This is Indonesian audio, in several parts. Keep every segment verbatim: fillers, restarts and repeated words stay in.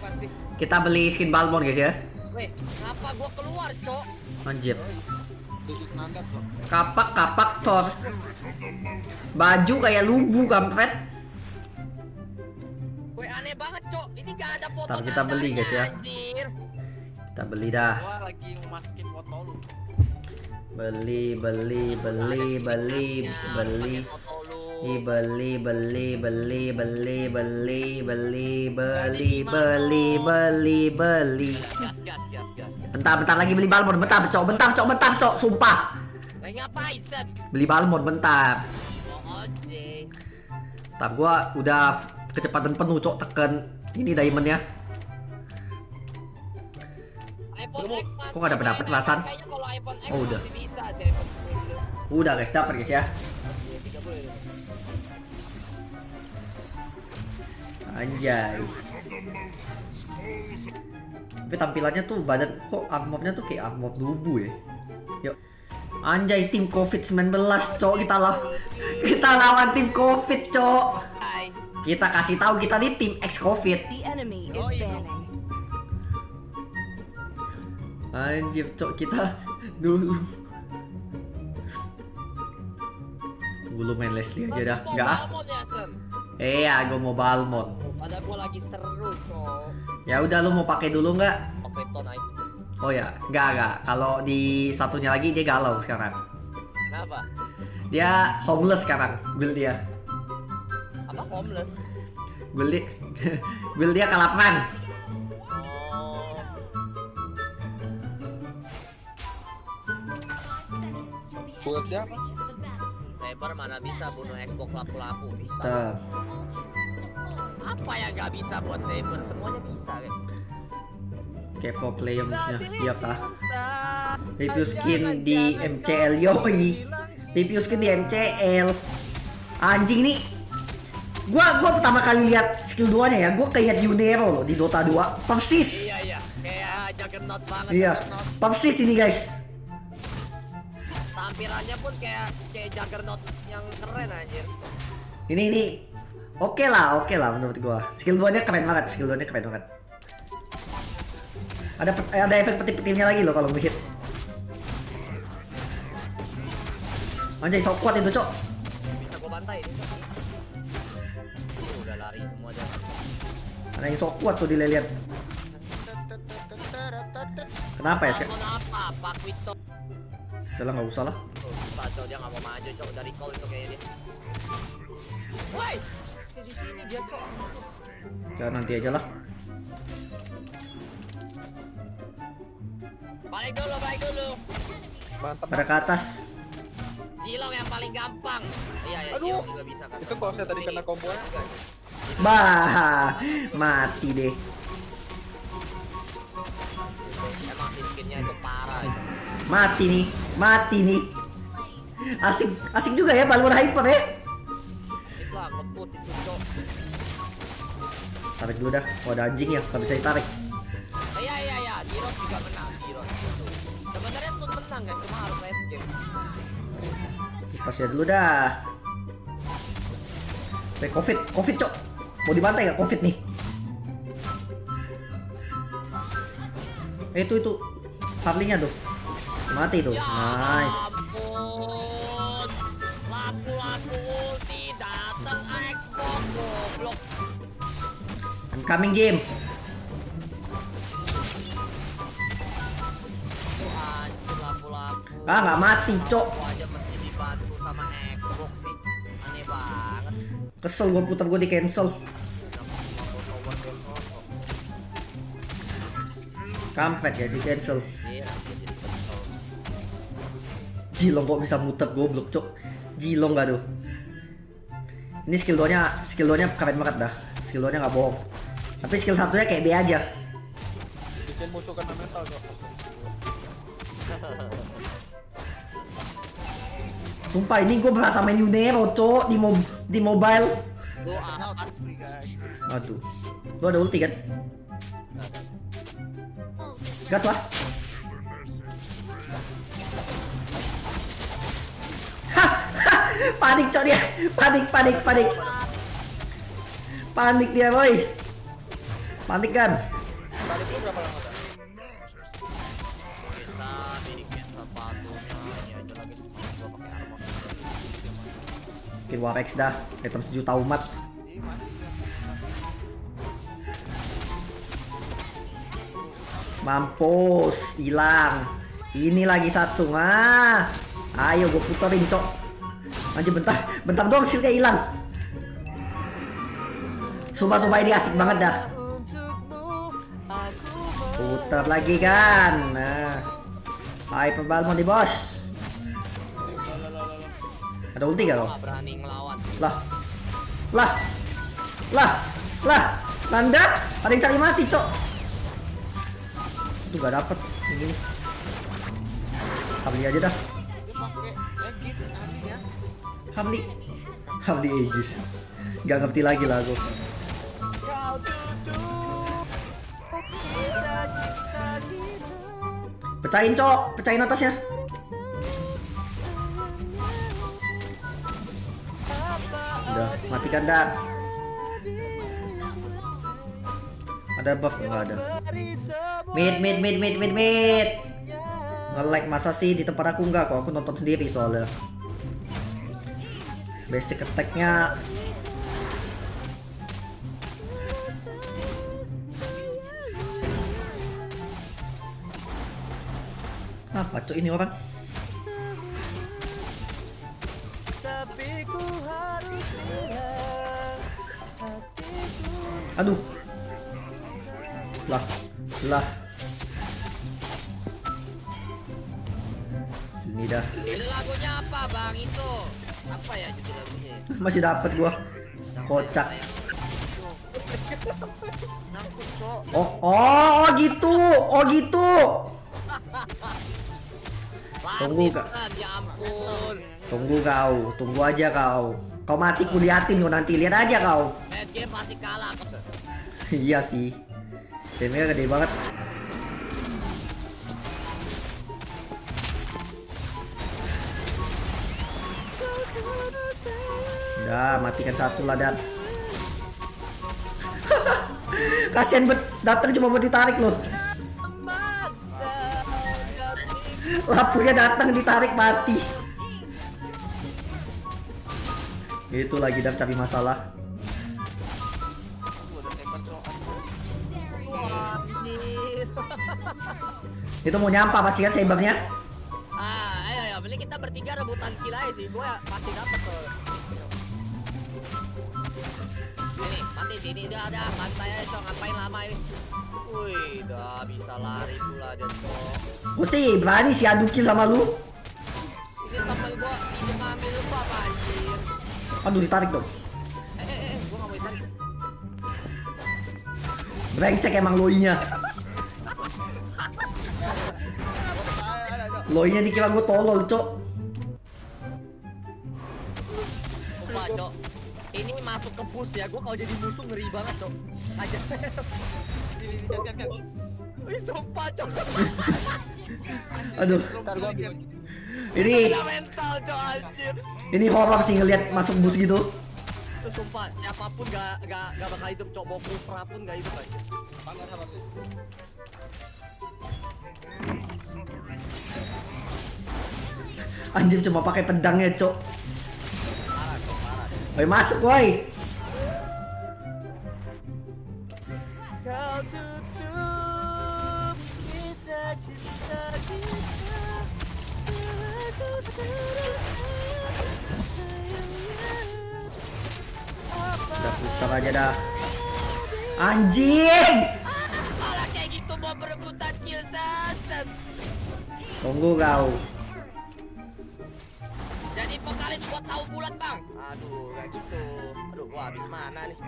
pasti. Kita beli skin Balmond guys ya. Weh, kenapa gua keluar, Cok? Anjir. Dikit nandap kok. Kapak kapak Thor. Baju kayak lubu kampret. Weh, aneh banget, Cok. Ini gak ada foto. Ntar kita beli, guys, ya. Anjir. Kita beli dah. Gua lagi masukin foto lu. Beli beli beli beli beli. Ih, beli beli beli beli beli beli beli beli beli beli. Gas, gas, gas, gas. Bentar bentar lagi beli Balmond. Bentar cok bentar cok bentar cok sumpah. Lagi ngapain, Set? Beli Balmond bentar. Oh, oke. Ntar gua udah kecepatan penuh cok tekan ini diamondnya. iPhone X masih Kok nggak dapet dapet perasaan? Kayaknya kalau iPhone X Oh, udah. masih bisa sih iPhone sepuluh. Udah guys dapat guys ya. tiga puluh. Anjay. Tapi tampilannya tuh badan kok armornya tuh kayak armor lubu ya. Yuk. Anjay tim covid sembilan belas cok kita lah. Kita lawan tim covid cok. Hai. Kita kasih tahu kita nih tim ex covid. The enemy is Oh, iya. banning. Anjir cok kita dulu. Dulu main Leslie aja dah. Enggak ah. Balmond ya, Sen? Iya, gue mau Balmond. Pada gua lagi seru, Cok. Ya udah lu mau pakai dulu nggak? Oke, ton aja. Oh ya, nggak nggak. Kalau di satunya lagi dia galau sekarang. Kenapa? Dia homeless sekarang, guild dia. Apa homeless? Guild dia, guild dia kelaparan. Oh. Buat dia apa? Cyber mana bisa bunuh Xbox lapu-lapu bisa. Tuh. Apa yang gak bisa buat Cyber? Semuanya bisa kan? Kayak pro player maksudnya. Iya kah? Review skin di M C L yoi. Review skin di M C L. Anjing nih. Gua gua pertama kali lihat skill duanya ya, gua kayak Yunero loh di Dota dua. Persis. Iya iya, kayak Juggernaut banget. Iya. Juggernaut. Persis ini guys. Tampilannya pun kayak kayak Juggernaut yang keren anjir. Ini ini oke lah, oke lah menurut gua. Skill duanya keren banget, skill duanya keren banget. Ada eh, ada efek peti-petinya lagi loh kalau ngehit. Anjay, so kuat itu, Cok. Bisa gua bantai ini. Oh, udah lari semua dia. Ada yang so kuat tuh dilihat. Kenapa ya, Skak? Kenapa? Pak Wito. Udah lah, nggak usah lah. Oh, susah, Cok. Dia nggak mau maju, Cok. Dari call itu kayaknya. Woi! Di sini dia, Cok. Ya nanti aja lah. Balik dulu, balik dulu. Mantap. Pada ke atas. Jilong yang paling gampang. Iya, ya, Aduh. Jilong juga bisa kan. Itu kalau saya tadi kena combo. Bah, mati deh. Emang sih skinnya itu parah itu. Mati nih, mati nih. Asik, asik juga ya Balmond Hyper ya. Itu lah, ngebut itu, Cok. Tarik dulu dah. Oh, ada anjing ya, nggak bisa ditarik. Iya, iya, iya. Jirot juga menang. Jirot gitu. Sebenarnya pun menang kan, cuma harus late game. Kita share dulu dah. Eh, covid, covid cok. Mau dibantai nggak covid nih? Eh, itu itu Harley-nya tuh. Mati tuh. Ya Nice. ampun. Laku-laku ulti datang Xbox goblok. I'm coming game. Anjir laku-laku. Ah, nggak mati, Cok. Aku aja mesti dibantu sama Xbox sih. Aneh banget. Kesel gue putar gue di cancel. Kampret ya di cancel. Iya, jadi kesel. Jilong kok bisa muter goblok cok. Jilong gak tuh. Ini skill dua-nya, skill dua-nya keren banget dah. Skill dua-nya nggak bohong. Tapi skill satunya kayak B aja. Bikin musuh kena mental kok. Sumpah ini gue berasa main Yunero cok di mob di mobile. Doa Asli guys. Aduh. Lu ada ulti kan? Gas lah. Hah, hah, panik cok dia. Panik, panik, panik. Panik dia boy. Panik kan? Balik lu berapa lama, Cok? Kita bikin sepatunya ini aja lagi. Gua pakai armor. Bikin Warex dah, item sejuta umat. Mampus, hilang. Ini lagi satu. Ah. Ayo gue puterin, Cok. Anjir bentar, bentar doang shieldnya hilang. Sumpah-sumpah ini asik banget dah. Putar lagi kan. Nah. Hyper Balmond di bos. Ada ulti gak lo? Gua berani ngelawan. Lah. Lah. Lah. Lah. Nanda, ada yang cari mati, Cok. Itu gak dapet ini. Hamli aja dah. Hamli. Hamli Aegis. Gak ngerti lagi lah aku. Pecahin, Cok. Pecahin atasnya. Udah, matikan dah. Ada buff enggak ada. Mid mid mid mid mid mid. Nge-lag masa sih di tempat aku enggak kok, aku nonton sendiri soalnya. Basic attack-nya apa cok ini orang? Aduh. Lah, lah. Ini dah. Ini lagunya apa, Bang? Itu apa ya judul lagunya? Masih dapat gua. Kocak. Nangkut, Cok. Oh, oh, oh gitu. Oh gitu. Tunggu, Kak. Ya ampun. Tunggu kau, tunggu aja kau. Kau mati kuliatin kau nanti, lihat aja kau. Main game pasti kalah. Iya sih. Damage gede banget. Udah, matikan satu lah dan. Kasian bet, datang cuma buat ditarik loh. Lampunya datang ditarik mati. Itu lagi dan cari masalah. Itu mau nyampah pasti kan sabernya. Ah, ayo ayo, beli kita bertiga rebutan kill aja sih. Gue pasti dapat tuh. Ini, mati sini udah ada santai aja, Cok. Ngapain lama ini? Wih, udah bisa lari pula dia, Cok. Gue sih berani sih adu kill sama lu. Ini temen gua ini ngambil lu apa anjir? Aduh ditarik dong. Eh eh eh, gua enggak mau ditarik. Brengsek emang loinya. Loinya dikira gue tolol, Cok. Sumpah, Cok. Ini masuk ke push ya. Gua kalau jadi musuh ngeri banget, Cok. Ajak saya. Ini ini kan kan. Wih, sumpah, Cok. Aduh. Ntar gua biar Ini Udah mental, Cok, anjir. ini horor sih ngeliat masuk bus gitu. Itu sumpah, siapapun gak, gak, gak bakal hidup, Cok. Mau Kufra pun gak hidup aja. panas apa sih? Anjir cuma pakai pedangnya, Cok. Parah, Cok, parah. Woi masuk, woi. Kau tutup kisah cinta kita. Udah putar aja dah. Anjing. Malah kayak gitu mau berebutan kill saset. Tunggu kau. Jadi vokalis gua tahu bulat, Bang. Aduh, kayak gitu. Aduh, gua habis mana nih?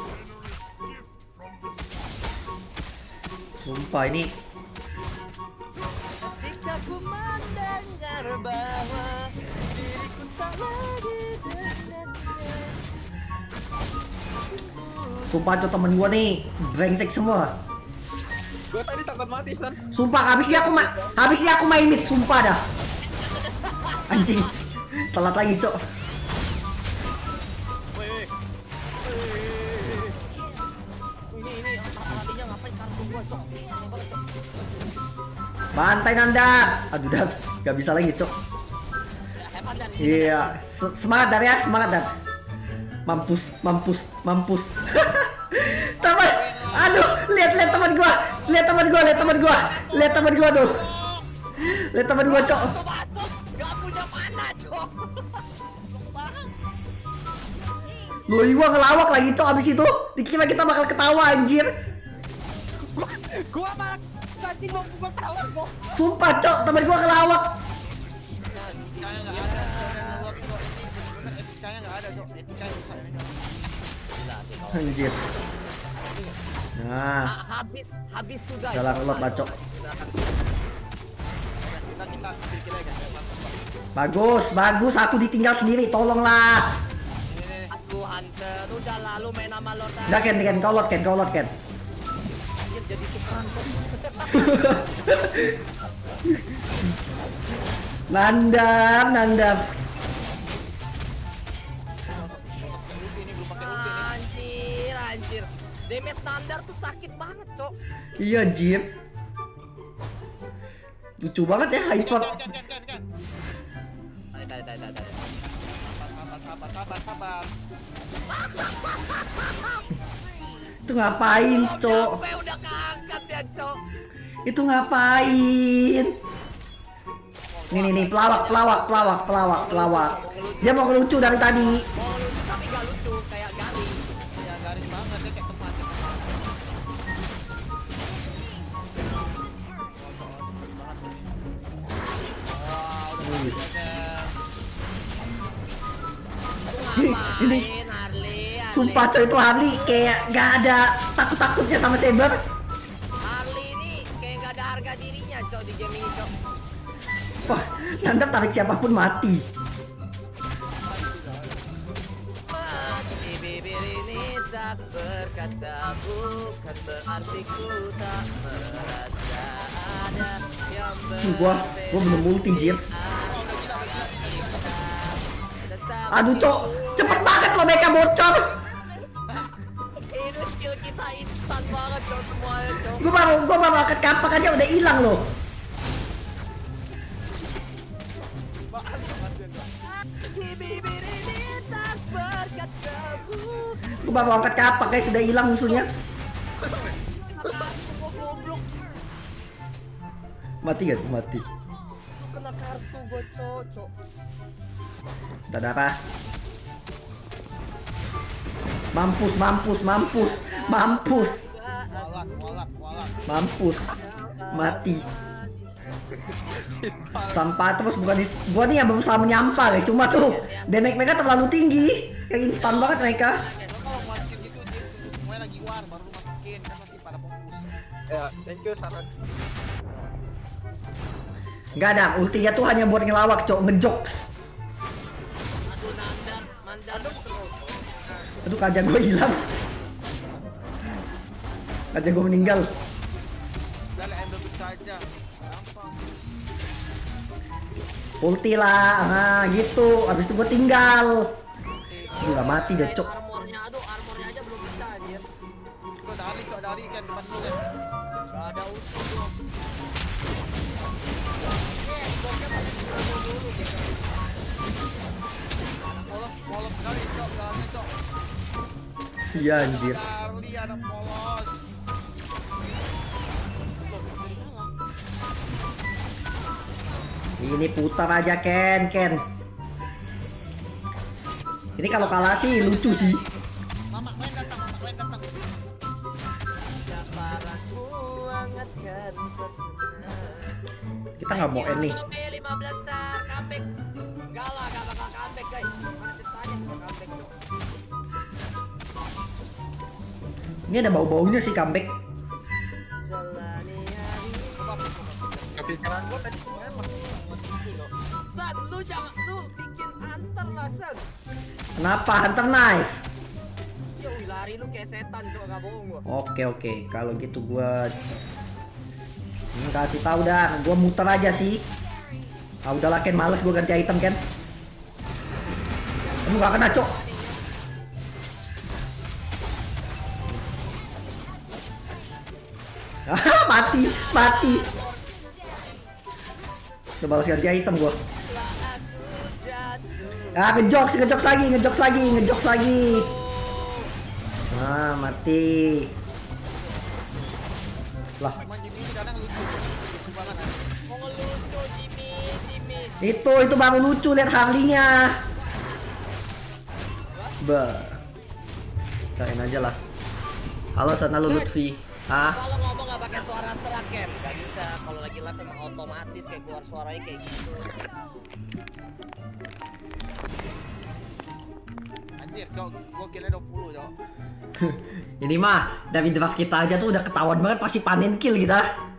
Sumpah ini Ketika ku mendengar bahwa diriku tak lagi dengannya. Sumpah, Cok, temen gua nih brengsek semua. Gua tadi takut mati, San. Sumpah habisnya aku ma habisnya aku main mid, sumpah dah. Anjing. Telat lagi, Cok. Woi, woi. Ini ini artinya ngapain kartu gua, Cok. Bantai Nanda. Aduh, dah gak bisa lagi, Cok. Hebat dan Iya, Se- semangat Dar ya, semangat Dar. Mampus, mampus, mampus. Teman, aduh, lihat lihat teman gua, lihat teman gua, lihat teman gua, lihat teman gua tuh. Lihat teman gua, Cok. Masuk, masuk. Gak punya mana, Cok. Lu gua ngelawak lagi, Cok, abis itu. Dikira kita bakal ketawa anjir. Gua malah tadi mau gua tahu gua. Sumpah, Cok, teman gua ngelawak. Etikanya nggak ada, Cok. Etikanya rusak. Anjir. Nah, Ha- habis habis sudah. jalan lot lah, Cok. Kita kita kira kan. Bagus, bagus, aku ditinggal sendiri, tolonglah. Aduh Hansen, udah lalu main sama Lord. Udah Ken, Ken, kau lot Ken, kau lot Ken. Anjir, jadi tukeran kok. Nandam, nandam. Anjir, anjir. Damage standar tuh sakit banget, Cok. Iya, anjir. Lucu banget ya, hyper. Kan kan kan kan. Tadi tadi tadi tadi. Sabar sabar sabar sabar. Itu ngapain, Cok? Sampai udah keangkat ya, Cok. Itu ngapain? Nih, nih, nih, pelawak, pelawak, pelawak, pelawak, pelawak. Dia mau ngelucu dari tadi. Mau lucu tapi gak lucu, kayak garing. Ya garing banget ya kayak teman. Ini, ini. Ngapain, Harley? Harley? Sumpah, Cok, itu Harley kayak gak ada takut-takutnya sama Saber. Harley ini kayak gak ada harga dirinya, Cok, di game ini, Cok. Wah, Nandam tarik siapapun mati. Mati bibir ini tak berkata, bukan berarti ku tak merasa ada yang Ih, Gua, gua belum multi, Jir. Aduh, Cok, cepet banget lo mereka bocor. Ini skill kita instan banget, Cok, semuanya, Cok. Gua baru, gua baru angkat kapak aja udah hilang loh. Di bibir ini tak berkata, bukan Gua baru angkat kapak guys, sudah hilang musuhnya. Gua goblok. Mati gak? Mati. Kena kartu gua, Cok, Cok. Udah ada apa? Mampus, mampus, mampus, mampus, Walak walak walak. mampus, mati. Sampah terus bukan di, gua nih yang berusaha menyampah ya, cuma tuh damage mereka terlalu tinggi, kayak instan banget mereka. Kalau masukin gitu dia tunggu semuanya lagi war baru lu masukin kan masih pada fokus. Ya, thank you saran. Nggak ada, ultinya tuh hanya buat ngelawak, Cok, ngejokes. Aduh, Nandar, mandar terus. Aduh, kaca gua hilang. Kaca gua meninggal. Udah lah ambil saja. Gampang. Ulti lah, nah gitu. Abis itu gua tinggal. Aduh, nggak mati deh, Cok. Armornya, aduh, armornya aja belum pecah, anjir. Kau dari kau dari kan depan lu kan. Gak ada utuh, Cok. Eh, boknya masih dulu dulu, gitu. Anak polos polos sekali cok jalannya cok. Iya anjir. Charlie anak polos. Ini putar aja Ken, Ken. Ini kalau kalah sih lucu sih. Mama main datang, mama main datang. Kita nggak mau end nih. lima belas star comeback. Enggak lah, gak bakal comeback, guys. Mana ceritanya mau comeback, Cok. Ini ada bau-baunya sih comeback. Jalani hari. Kepikiran gua tadi semuanya pakai gitu. San, lu jangan lu bikin hunter lah, San. Kenapa Hunter Knife? Yo, lari lu kayak setan, Cok, gak bohong gua. Oke oke, kalau gitu gua ini kasih tahu dah, gua muter aja sih. Ah udahlah Ken, males gua ganti item Ken. Aduh gak kena, Cok. Ah, mati, mati. Coba balas ganti item gua. Ah, ngejokes, ngejokes lagi, ngejokes lagi, ngejokes lagi. Ah, mati. Lah, Emang Jimmy ini kadang lucu. Lucu banget kan. Mau ngelucu Jimmy, Jimmy. itu itu baru lucu, lihat Harley-nya. Bah. Kain aja lah. Halo sana lu Lutfi. Ah, Kalau ngomong nggak pakai suara serak Ken, nggak bisa. Kalau lagi live emang otomatis kayak keluar suaranya kayak gitu. Anjir, cok, gua kira dua puluh, cok. ini mah dari draft kita aja tuh udah ketahuan banget pasti panen kill kita.